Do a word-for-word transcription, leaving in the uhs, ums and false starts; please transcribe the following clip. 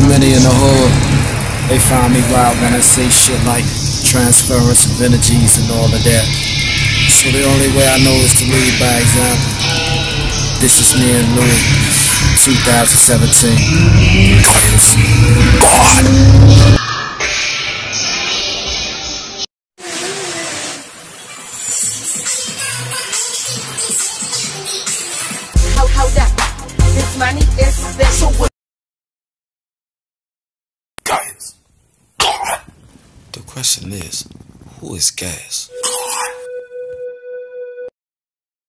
many in the hood, they find me wild when I say shit like transference of energies and all of that. So the only way I know is to lead by example. This is me and Louis, two thousand seventeen. God. Hold up, this money is special. Guys, the question is, who is Gas?